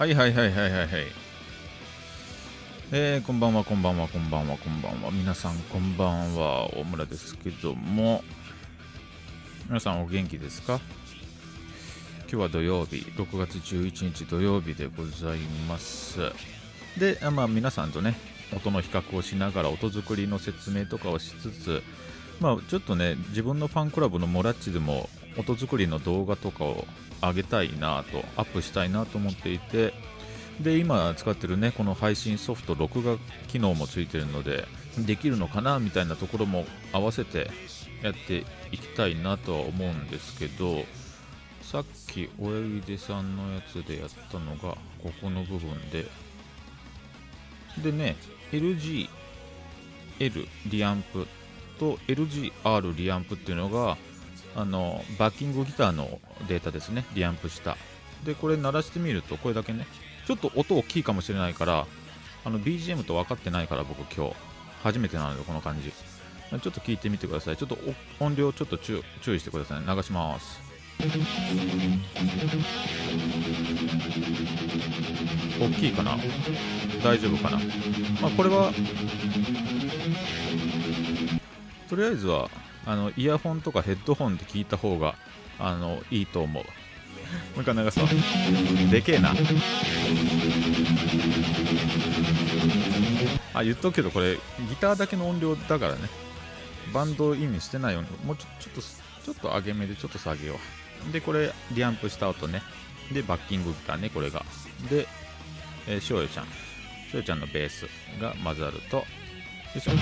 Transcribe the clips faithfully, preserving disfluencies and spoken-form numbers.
はいはいはいはいはいはい。えー、こんばんはこんばんはこんばんはこんばんは。皆さんこんばんは。大村ですけども、皆さんお元気ですか？今日は土曜日、ろくがつじゅういちにち土曜日でございます。で、あまあ皆さんとね、音の比較をしながら音作りの説明とかをしつつ、まあちょっとね、自分のファンクラブのモラッチでも音作りの動画とかを上げたいなと、アップしたいなと思っていて、で今使ってるねこの配信ソフト録画機能もついてるのでできるのかなみたいなところも合わせてやっていきたいなとは思うんですけど、さっきおやぎでさんのやつでやったのがここの部分ででね エルジーエル リアンプと エルジーアール リアンプっていうのがあのバッキングギターのデータですね。リアンプしたでこれ鳴らしてみるとこれだけねちょっと音大きいかもしれないからあの ビージーエム と分かってないから僕今日初めてなのでこの感じちょっと聞いてみてください。ちょっと音量ちょっと注意してくださいね。流します。大きいかな大丈夫かな。まあこれはとりあえずはあのイヤホンとかヘッドホンで聞いた方があのいいと思う。もう一回流すわ。でけえなあ、言っとくけどこれギターだけの音量だからね。バンドインにしてないようにもうちょちょっとちょっと上げ目でちょっと下げよう。でこれリアンプした音ね。でバッキングギターねこれがで、えー、しょうよちゃんしょうよちゃんのベースが混ざるとよいしょ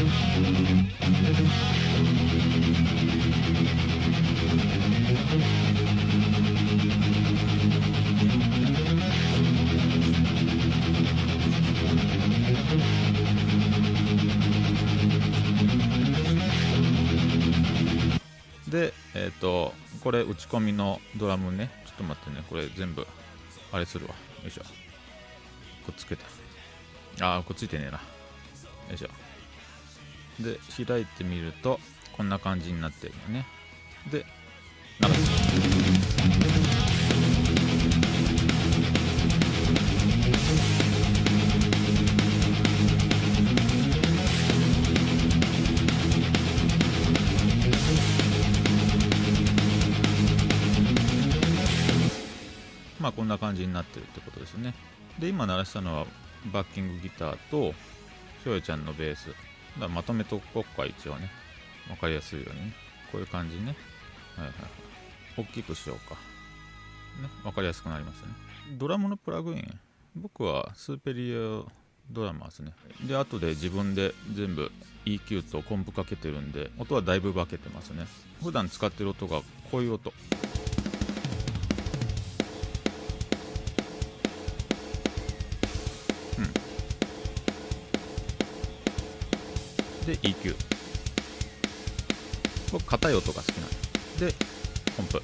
で、えっ、ー、とこれ打ち込みのドラムね。ちょっと待ってね、これ全部あれするわ。よいしょ。くっつけた。あーくっついてねえな。よいしょ。で開いてみるとこんな感じになってるよね。で流す。まあこんな感じになってるってことですね。で今鳴らしたのはバッキングギターとしょうよちゃんのベースだからまとめとこっか一応ね分かりやすいようにねこういう感じね。はいはいはい。大きくしようかね。分かりやすくなりましたね。ドラムのプラグイン僕はスーペリアドラマーですね。で後で自分で全部 イーキュー とコンプかけてるんで音はだいぶ化けてますね。普段使ってる音がこういう音で イーキュー 僕硬い音が好きなんでコンプ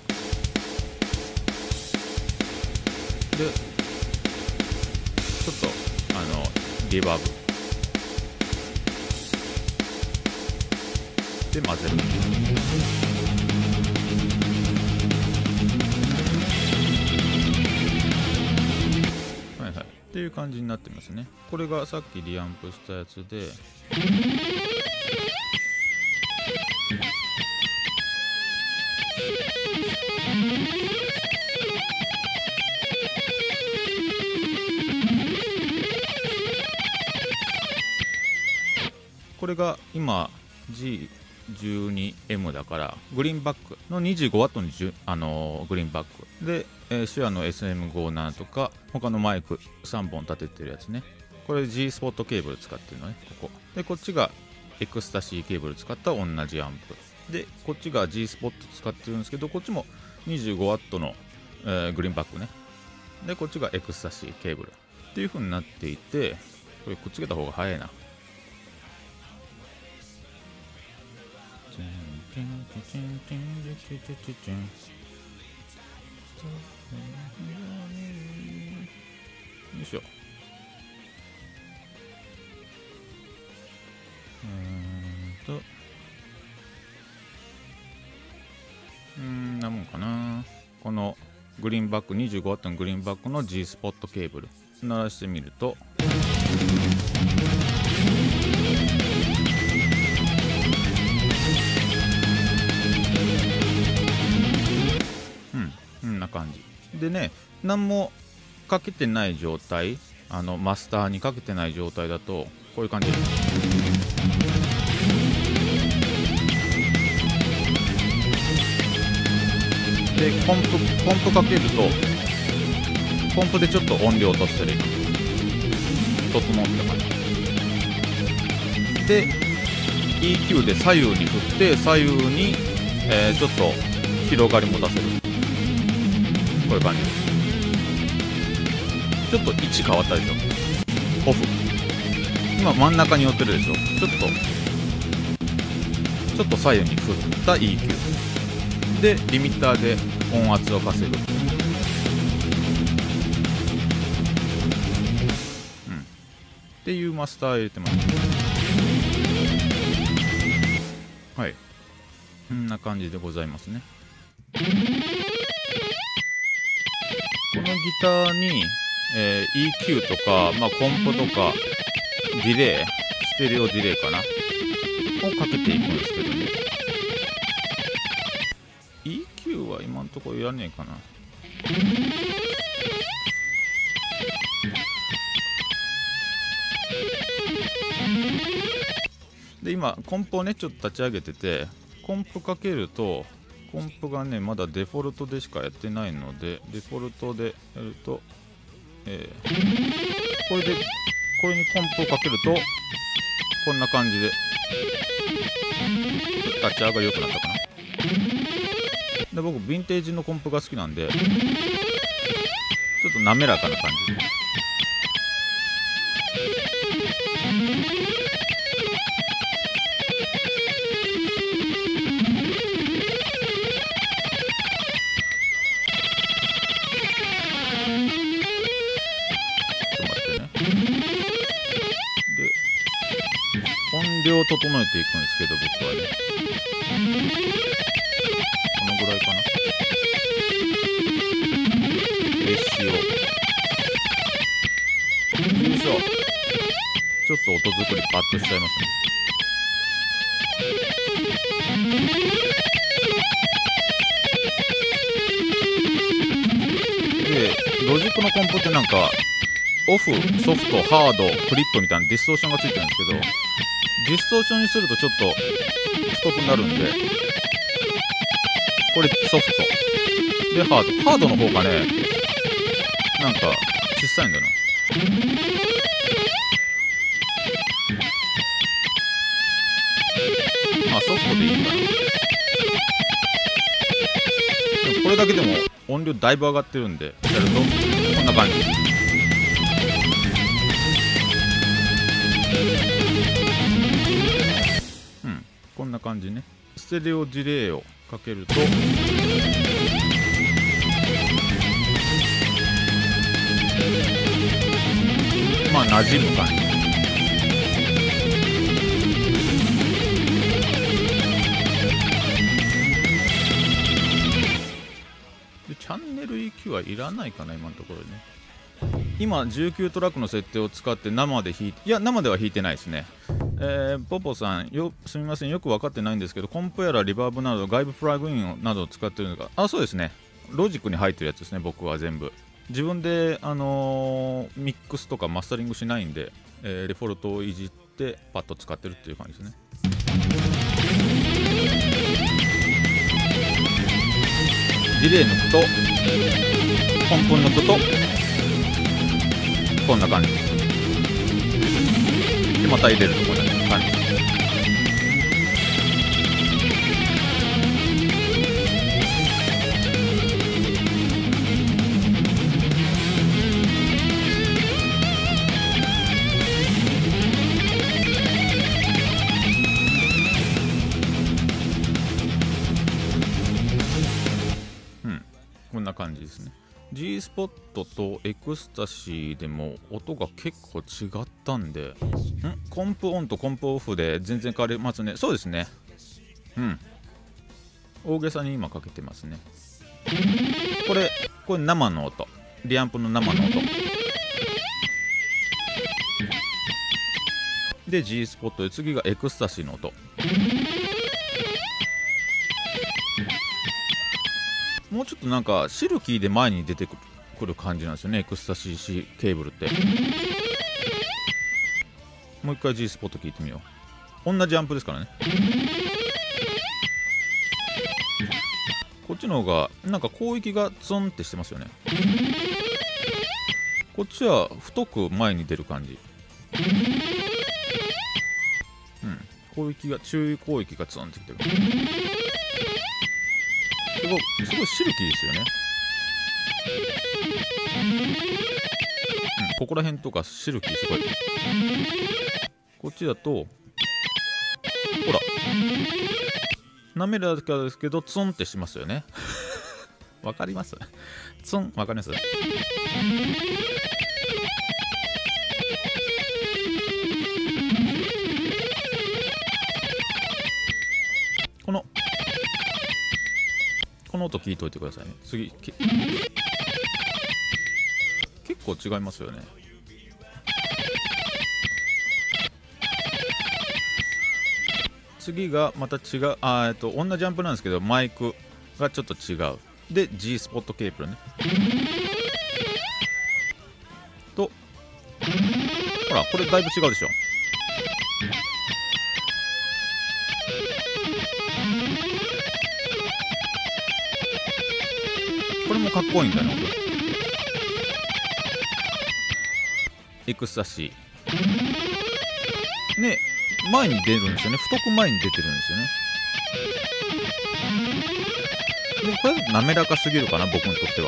でちょっとあのリバーブで混ぜる。はいはいっていう感じになってますね。これがさっきリアンプしたやつでこれが今 ジーじゅうにエム だからグリーンバックの にじゅうごワット の、あのー、グリーンバックで、えー、シュアの エスエムごじゅうなな とか他のマイクさんぼん立ててるやつね。これ G スポットケーブル使ってるのね。ここでこっちがエクスタシーケーブル使った同じアンプでこっちが G スポット使ってるんですけどこっちも にじゅうごワット の、えー、グリーンバックね。でこっちがエクスタシーケーブルっていう風になっていてこれくっつけた方が早いな。よいしょ。うーんとうーんなもんかな。このグリーンバック にじゅうごワット のグリーンバックの G スポットケーブル鳴らしてみると、うんこんな感じでね、何もかけてない状態、あのマスターにかけてない状態だとこういう感じです。でポンプポンプかけると、ポンプでちょっと音量落としてる、整った感じで イーキュー で左右に振って、左右に、えー、ちょっと広がりも出せる、こういう感じです。ちょっと位置変わったでしょ、オフ、今真ん中に寄ってるでしょ、ちょっとちょっと左右に振った イーキュー でリミッターで音圧を稼ぐ、うん、っていうマスター入れてます。はい、こんな感じでございますね。このギターに、えー、イーキュー とか、まあ、コンポとかディレイ、ステレオディレイかなをかけていくんですけどね、 イーキュー は今んところいらねえかな。で今コンプをねちょっと立ち上げてて、コンプかけると、コンプがねまだデフォルトでしかやってないので、デフォルトでやると、えー、これでこれにコンプをかけるとこんな感じで立ち上がり良くなったかな。で僕ヴィンテージのコンプが好きなんで、ちょっと滑らかな感じで、音量を整えていくんですけど、僕はねこのぐらいかな、レシオ、よいしょ、ちょっと音作りパッとしちゃいますね。でロジックのコンポってなんかオフ、ソフト、ハード、クリップみたいなディストーションがついてるんですけど、ディストーションにするとちょっと太くなるんで、これソフトでハード、ハードの方がねなんか小さいんだな。まあソフトでいいんだな。でもこれだけでも音量だいぶ上がってるんで、やるとこんな感じ。うん、こんな感じね。ステレオディレイをかけると、まあ馴染む感じ。でチャンネル イーキュー はいらないかな今のところね。今じゅうきゅうトラックの設定を使って生で弾いて、いや生では弾いてないですね。えー、ポポさんよすみません、よく分かってないんですけど、コンプやらリバーブなど外部プラグインなどを使ってるのか。あ、そうですね、ロジックに入ってるやつですね。僕は全部自分で、あのー、ミックスとかマスタリングしないんで、えー、デフォルトをいじってパッと使ってるっていう感じですね。ディレイ抜くと、コンプ抜くとこんな感じで、また入れるとこんな感じ。うん、こんな感じですね。G スポットとエクスタシーでも音が結構違ったんで、んコンプオンとコンプオフで全然変わりますね。そうですね、うん、大げさに今かけてますね。これこれ生の音、リアンプの生の音で G スポットで、次がエクスタシーの音。もうちょっとなんかシルキーで前に出てくる感じなんですよね、エクスタシーケーブルって。もう一回 G スポット聞いてみよう。同じアンプですからね。こっちの方がなんか広域がツンってしてますよね。こっちは太く前に出る感じ。うん、広域が注意広域がツンってきてる。すごいすごいシルキーですよね。うん、ここら辺とかシルキーすごい。こっちだとほら滑らかですけどツンってしますよね。わかります？ツンわかります？このこの音聞いといてくださいね。次結構違いますよね。次がまた違う、あーえっと同じアンプなんですけどマイクがちょっと違う。で G スポットケーブルね。とほらこれだいぶ違うでしょ。これもかっこいいんだよね。エクスタシーね、前に出るんですよね。太く前に出てるんですよね。でこれ滑らかすぎるかな、僕にとっては。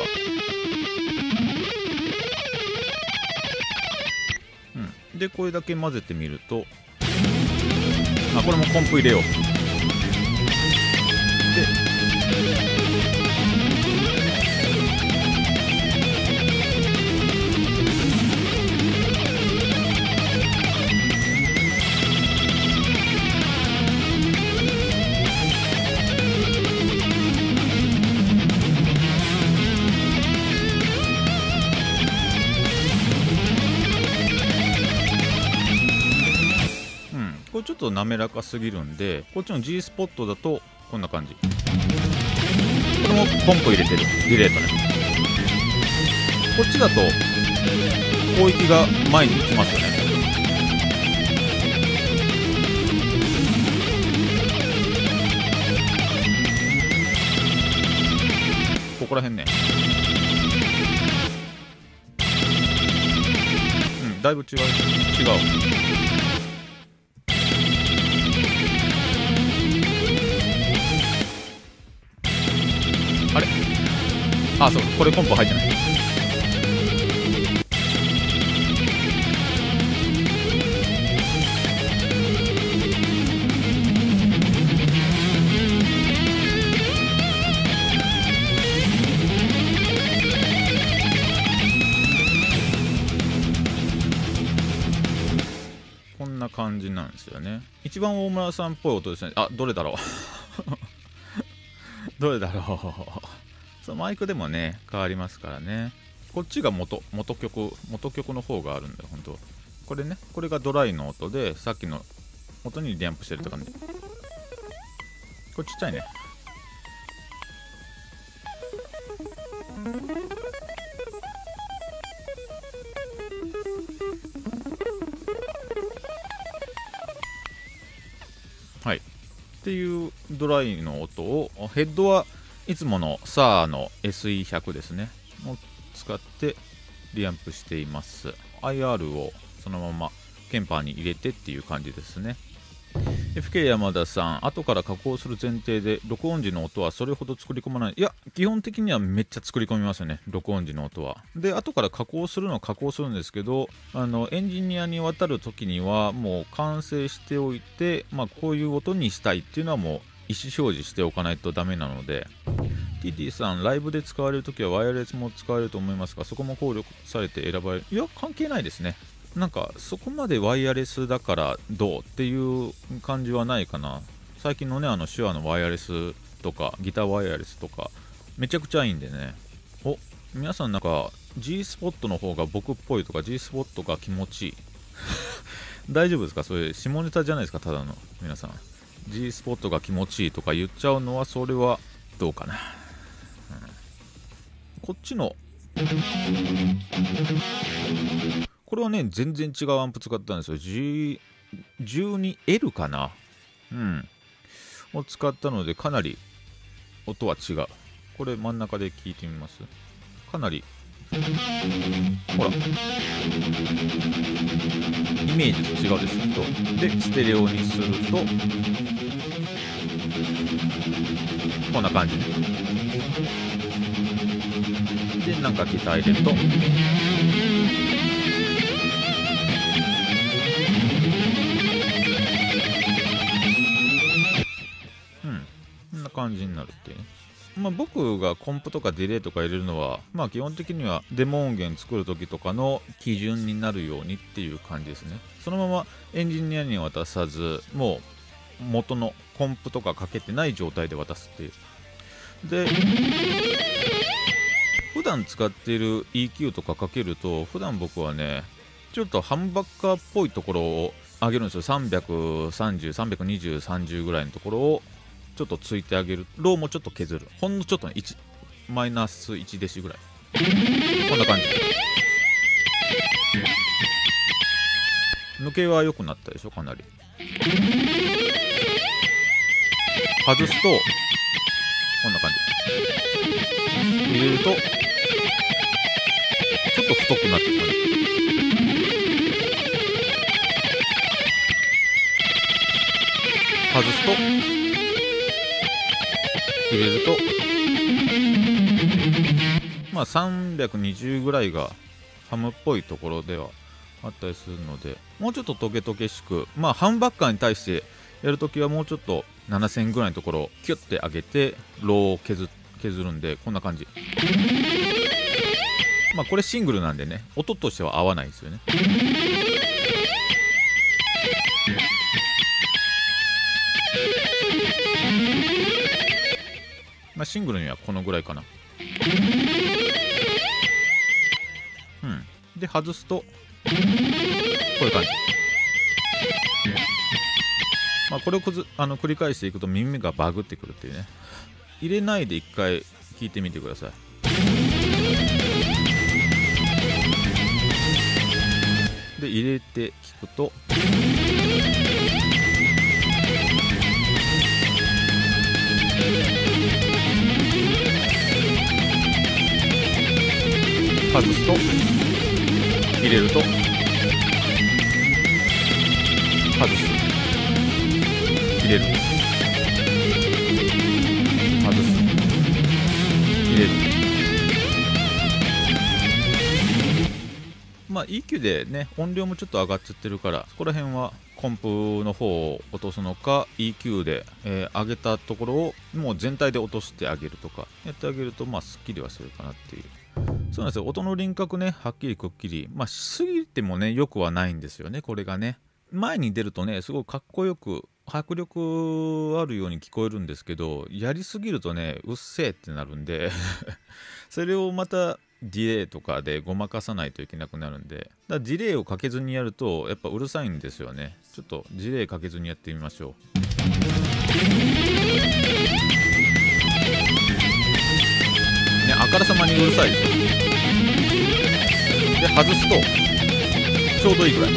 うん、でこれだけ混ぜてみると、あ、これもコンプ入れよう。でこれちょっと滑らかすぎるんで、こっちの G スポットだとこんな感じ。これもコンプ入れてるディレートね。こっちだと広域が前に行きますよね。ここら辺ね。うん、だいぶ違う違う。あれ、あ、そう、これコンポ入ってない。こんな感じなんですよね。一番大村さんっぽい音ですね。あ、どれだろう。どれだろう。そう、マイクでもね変わりますからね。こっちが元元曲元曲の方があるんだよ本当。これね、これがドライの音で、さっきの音にリアンプしてるって感じ。これちっちゃいね。はい、っていうドライの音を、ヘッドはいつもの サー の エスイーひゃく ですねを使ってリアンプしています。 アイアール をそのままケンパーに入れてっていう感じですね。 エフケー 山田さん、後から加工する前提で録音時の音はそれほど作り込まない。いや、基本的にはめっちゃ作り込みますよね、録音時の音は。で、後から加工するのは加工するんですけど、あのエンジニアに渡る時にはもう完成しておいて、まあ、こういう音にしたいっていうのはもう意思表示しておかないとダメなので。 ティーティー さん、ライブで使われるときはワイヤレスも使われると思いますが、そこも考慮されて選ばれる。いや、関係ないですね。なんかそこまでワイヤレスだからどうっていう感じはないかな。最近のね、あの手話のワイヤレスとかギターワイヤレスとかめちゃくちゃいいんでね。お、皆さんなんか G スポットの方が僕っぽいとか G スポットが気持ちいい大丈夫ですか？それ下ネタじゃないですか、ただの。皆さん G スポットが気持ちいいとか言っちゃうのは、それはどうかな、うん、こっちのこれはね、全然違うアンプ使ったんですよ。 G じゅうにエル かな、うんを使ったので、かなり音は違う。これ真ん中で聞いてみます。かなりほらイメージと違うでしょ。でステレオにするとこんな感じで、なんかギター入れるとうんこんな感じになるっていうね。まあ、僕がコンプとかディレイとか入れるのは、まあ基本的にはデモ音源作るときとかの基準になるようにっていう感じですね。そのままエンジニアに渡さず、もう元のコンプとかかけてない状態で渡すっていう。で、普段使っている イーキュー とかかけると、普段僕はね、ちょっとハンバッカーっぽいところを上げるんですよ。さんびゃくさんじゅう、さんびゃくにじゅう、さんじゅうぐらいのところをちょっとついてあげる。ローもちょっと削る。ほんのちょっとね、いちマイナスいちデシぐらい。こんな感じ。抜けは良くなったでしょ、かなり。外すとこんな感じ。入れるとちょっと太くなってくる。外すと入れるとまあさんびゃくにじゅうぐらいがハムっぽいところではあったりするので、もうちょっとトゲトゲしく、まあハンバッカーに対してやるときはもうちょっとななせんぐらいのところをキュッて上げてローを削削るんで、こんな感じ。まあこれシングルなんでね、音としては合わないんですよね。まあシングルにはこのぐらいかな。うん。で外すとこういう感じ。まあこれをくずあの繰り返していくと耳がバグってくるっていうね。入れないで一回聞いてみてください。で入れて聞くと外すと入れると外す入れる外す入れる。まあ イーキュー でね音量もちょっと上がっちゃってるから、そこら辺はコンプの方を落とすのか イーキュー で、えー、上げたところをもう全体で落としてあげるとかやってあげると、まあすっきりはするかなっていう。そうなんですよ。音の輪郭ね、はっきりくっきり、まあしすぎてもねよくはないんですよね。これがね前に出るとねすごいかっこよく迫力あるように聞こえるんですけど、やりすぎるとねうっせえってなるんでそれをまたディレイとかでごまかさないといけなくなるんで、だからディレイをかけずにやるとやっぱうるさいんですよね。ちょっとディレイかけずにやってみましょう。ね、あからさまにうるさいでしょ。で外すとちょうどいいぐらい、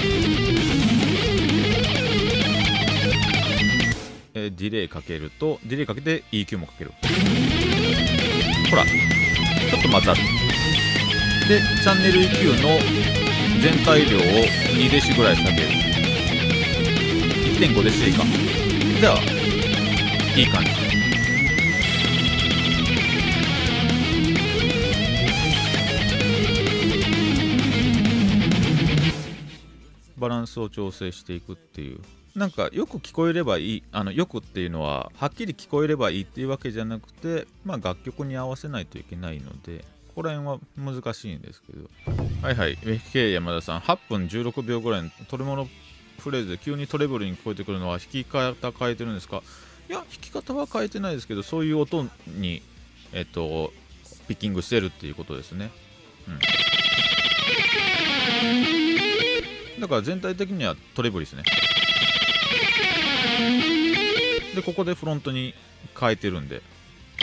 えー、ディレイかけるとディレイかけて イーキュー もかける。ほらちょっと混ざる。でチャンネル イーキュー の全体量をにデシぐらい下げる。 いってんご デシでいいか。じゃあいい感じ。バランスを調整していくっていう。なんかよく聞こえればいい、あのよくっていうのははっきり聞こえればいいっていうわけじゃなくて、まあ楽曲に合わせないといけないので、ここら辺は難しいんですけど。はいはい、エフケー 山田さん、はっぷんじゅうろくびょうぐらいの取り物フレーズで急にトレブルに聞こえてくるのは弾き方変えてるんですか？いや、弾き方は変えてないですけど、そういう音にえっとピッキングしてるっていうことですね。うん。 だから全体的にはトレブリですね。でここでフロントに変えてるんで、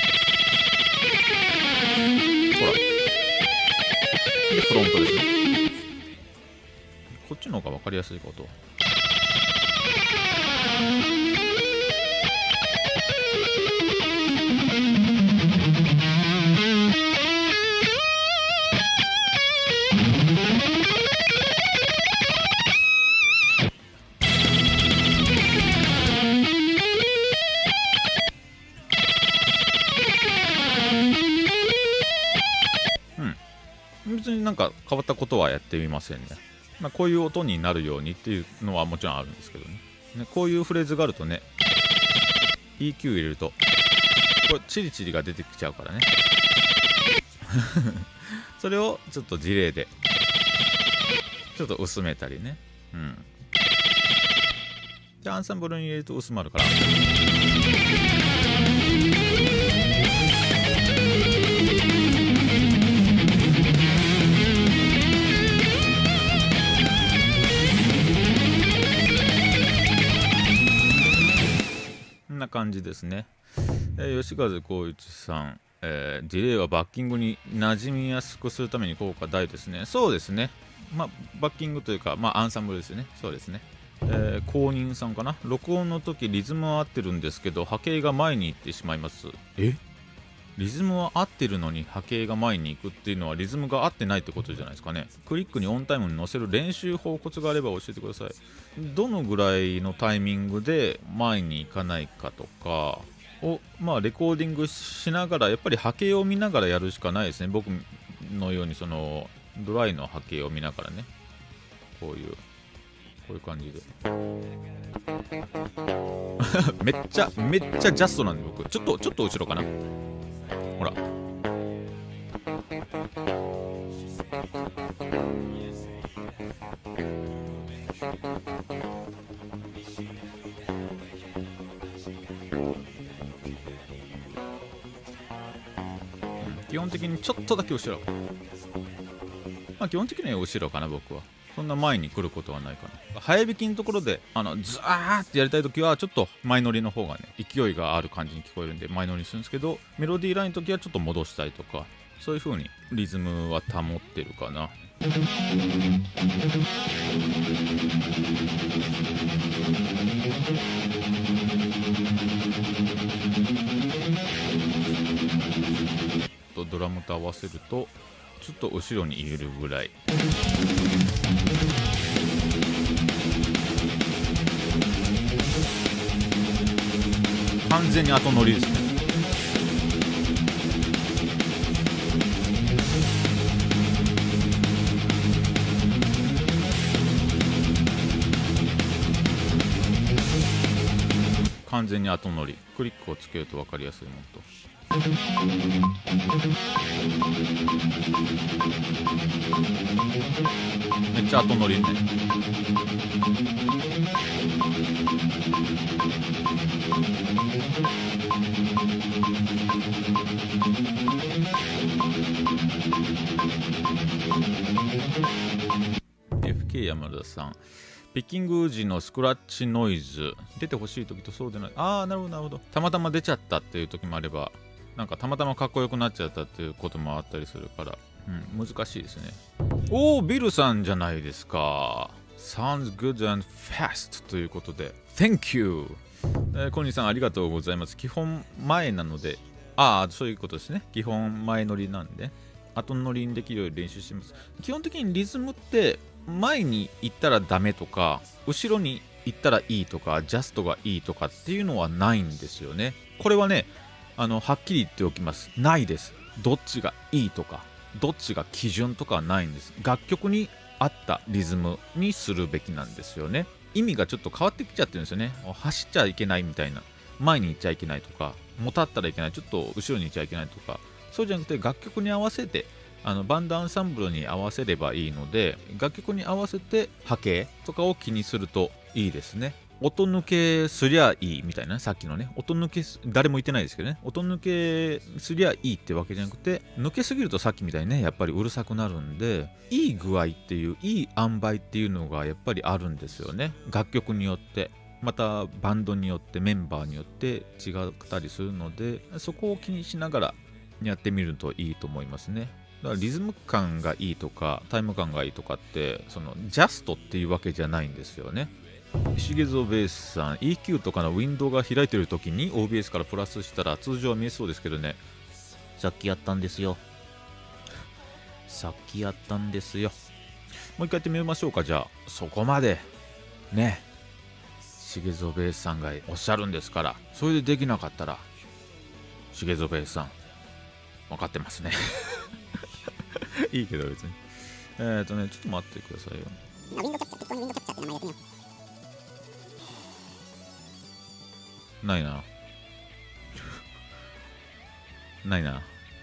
ほらでフロントですね。こっちの方が分かりやすいこと。別になんか変わったことはやってみませんね。まあ、こういう音になるようにっていうのはもちろんあるんですけど ね, ねこういうフレーズがあるとね イーキュー 入れるとこれチリチリが出てきちゃうからねそれをちょっとディレイでちょっと薄めたりね、うん、でアンサンブルに入れると薄まるからこんな感じですね。えー、吉和光一さん、えー、ディレイはバッキングに馴染みやすくするために効果大ですね。そうですね。まあ、バッキングというか、まあ、アンサンブルですよね。そうですね。えー、公認さんかな。録音の時リズムは合ってるんですけど波形が前に行ってしまいます。えリズムは合ってるのに波形が前に行くっていうのはリズムが合ってないってことじゃないですかね。クリックにオンタイムに乗せる練習法コツがあれば教えてください。どのぐらいのタイミングで前に行かないかとかを、まあ、レコーディングしながらやっぱり波形を見ながらやるしかないですね。僕のようにそのドライの波形を見ながらね、こういうこういう感じでめっちゃめっちゃジャストなんで僕ちょっとちょっと後ろかな。ほら基本的にちょっとだけ後ろ、まあ基本的には後ろかな。僕はそんな前に来ることはないかな。早弾きのところであのザーってやりたいときはちょっと前乗りの方がね勢いがある感じに聞こえるんで前乗りするんですけど、メロディーラインのときはちょっと戻したいとかそういう風にリズムは保ってるかな。とドラムと合わせるとちょっと後ろに入れるぐらい。完全に後乗りですね。完全に後乗り。クリックをつけると分かりやすいもんと。めっちゃ後乗りね。エフケー 山田さん、ピッキング時のスクラッチノイズ出てほしい時とそうでない。ああなるほどなるほど。たまたま出ちゃったっていう時もあれば、なんかたまたまかっこよくなっちゃったっていうこともあったりするから、うん、難しいですね。おおビルさんじゃないですか。 Sounds good and fast ということで Thank you、えー、コニーさんありがとうございます。基本前なので、ああそういうことですね。基本前乗りなんで後乗りにできるように練習してます。基本的にリズムって前に行ったらダメとか後ろに行ったらいいとかジャストがいいとかっていうのはないんですよね。これはねあのはっきり言っておきます。ないです。どっちがいいとかどっちが基準とかはないんです。楽曲に合ったリズムにするべきなんですよね。意味がちょっと変わってきちゃってるんですよね。走っちゃいけないみたいな、前に行っちゃいけないとかもたったらいけない、ちょっと後ろに行っちゃいけないとか、そうじゃなくて楽曲に合わせてあのバンドアンサンブルに合わせればいいので、楽曲に合わせて波形とかを気にするといいですね。 音抜けすりゃいいみたいな、さっきのね、音抜け誰も言ってないですけどね、音抜けすりゃいいってわけじゃなくて、抜けすぎるとさっきみたいにねやっぱりうるさくなるんで、いい具合っていう、いい塩梅っていうのがやっぱりあるんですよね。楽曲によって、またバンドによって、メンバーによって違ったりするので、そこを気にしながらやってみるといいと思いますね。だからリズム感がいいとかタイム感がいいとかって、そのジャストっていうわけじゃないんですよね。しげぞベースさん、 イーキュー とかのウィンドウが開いてる時に オービーエス からプラスしたら通常は見えそうですけどね。さっきやったんですよ。さっきやったんですよ。もう一回やってみましょうか。じゃあそこまでね、しげぞベースさんがおっしゃるんですから、それでできなかったらしげぞベースさん分かってますね。いいけど別に。えーとね、ちょっと待ってくださいよ。ウィンドキャプチャー、適当にウィンドキャプチャーって名前やってみよう。ないな。ないな。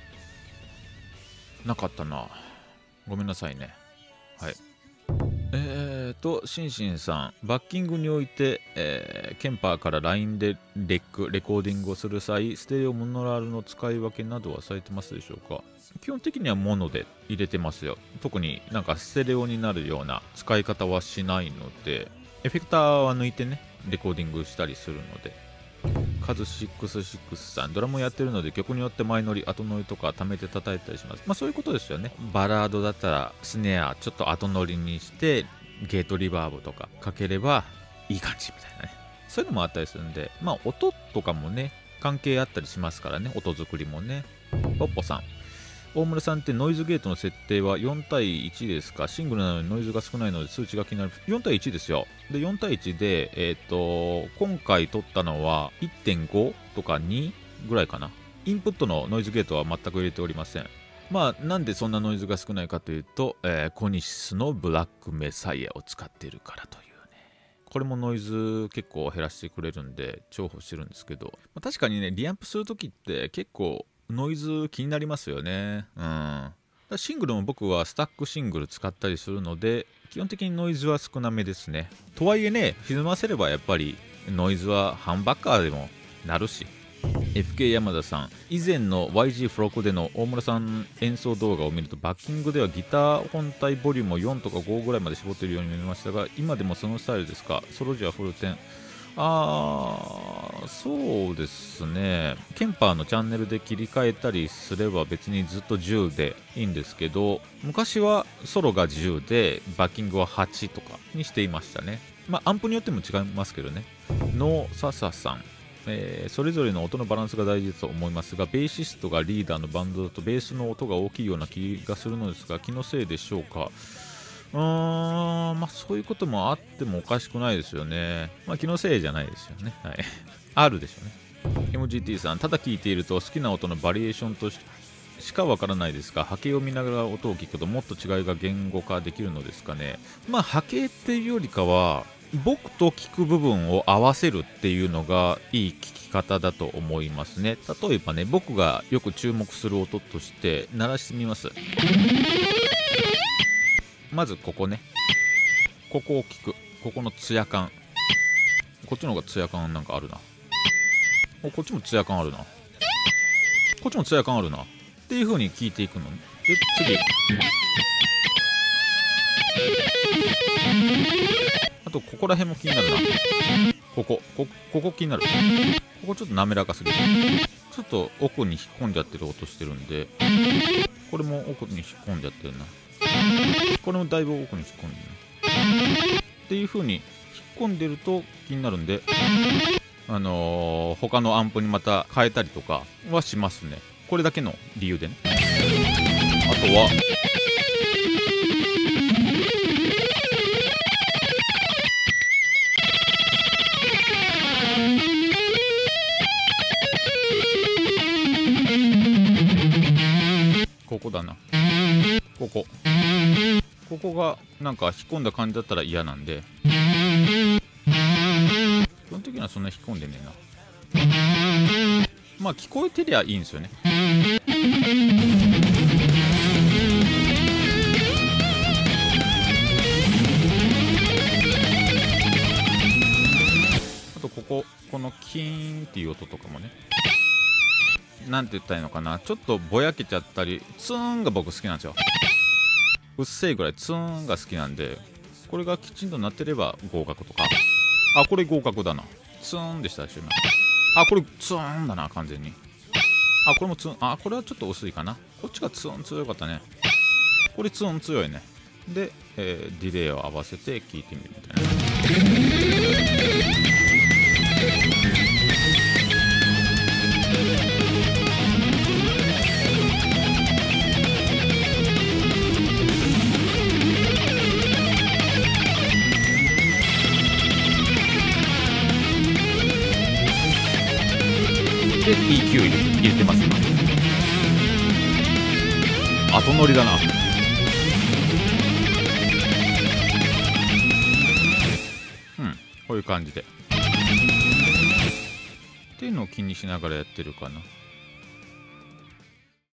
なかったな。ごめんなさいね。はい。えーと、シンシンさん、バッキングにおいて、えー、ケンパーから ライン でレック、レコーディングをする際、ステレオモノラルの使い分けなどはされてますでしょうか。基本的にはモノで入れてますよ。特になんかステレオになるような使い方はしないので、エフェクターは抜いてね、レコーディングしたりするので。カズろくじゅうろくさん、ドラムやってるので曲によって前乗り、後乗りとか貯めて叩いたりします。まあそういうことですよね。バラードだったらスネアちょっと後乗りにしてゲートリバーブとかかければいい感じみたいなね。そういうのもあったりするんで、まあ音とかもね関係あったりしますからね、音作りもね。ポッポさん、大村さんってノイズゲートの設定はよん対いちですか？シングルなのにノイズが少ないので数値が気になる。よん対いちですよ。で、よん対いちで、えっと、今回撮ったのは いってんご とかにぐらいかな。インプットのノイズゲートは全く入れておりません。まあ、なんでそんなノイズが少ないかというと、えー、コニシスのブラックメサイアを使っているからというね。これもノイズ結構減らしてくれるんで重宝してるんですけど、まあ、確かにね、リアンプするときって結構ノイズ気になりますよね。うん。シングルも僕はスタックシングル使ったりするので、基本的にノイズは少なめですね。とはいえね、歪ませればやっぱりノイズはハンバッカーでもなるし。エフケー 山田さん、以前の ワイジー フロックでの大村さん演奏動画を見ると、バッキングではギター本体ボリュームをよんとかごぐらいまで絞っているように見えましたが、今でもそのスタイルですか？ソロ時はフルテン。あー、そうですね。ケンパーのチャンネルで切り替えたりすれば別にずっとじゅうでいいんですけど、昔はソロがじゅうでバッキングははちとかにしていましたね。まあアンプによっても違いますけどね。ノーササさん、えー、それぞれの音のバランスが大事だと思いますが、ベーシストがリーダーのバンドだとベースの音が大きいような気がするのですが、気のせいでしょうか？うーん、まあそういうこともあってもおかしくないですよね。まあ気のせいじゃないですよね。はい。あるでしょうね。エムジーティー さん、ただ聞いていると好きな音のバリエーションとししかわからないですが、波形を見ながら音を聞くともっと違いが言語化できるのですかね。まあ波形っていうよりかは、僕と聞く部分を合わせるっていうのがいい聞き方だと思いますね。例えばね、僕がよく注目する音として鳴らしてみます。まずここね、ここを聞く、ここのツヤ感、こっちの方がツヤ感なんかあるな。お、こっちもツヤ感あるな。こっちもツヤ感あるなっていう風に聞いていくのね。で、次、あとここら辺も気になるな。こここここ気になる。ここちょっと滑らかすぎる。ちょっと奥に引っ込んじゃってる音してるんで、これも奥に引っ込んじゃってるな。これもだいぶ奥に引っ込んでるなっていう風に引っ込んでると気になるんで、あのー、他のアンプにまた変えたりとかはしますね。これだけの理由でね。あとはここだな。ここここがなんか引っ込んだ感じだったら嫌なんで、基本的にはそんな引っ込んでねえな。まあ聞こえてりゃいいんですよね。 ここのキーンっていう音とかもね、なんて言ったらいいのかな、ちょっとぼやけちゃったり、ツーンが僕好きなんですよ。うっせえぐらいツーンが好きなんで、これがきちんとなってれば合格とか。あ、これ合格だな。ツーンでしたでしょ今。あ、これツーンだな完全に。あ、これもツーン。あ、これはちょっと薄いかな。こっちがツーン強かったね。これツーン強いね。で、えー、ディレイを合わせて聞いてみるみたいな。で イーキュー 入れて、入れてます今。後乗りだな。うん、こういう感じでっていうのを気にしながらやってるかな。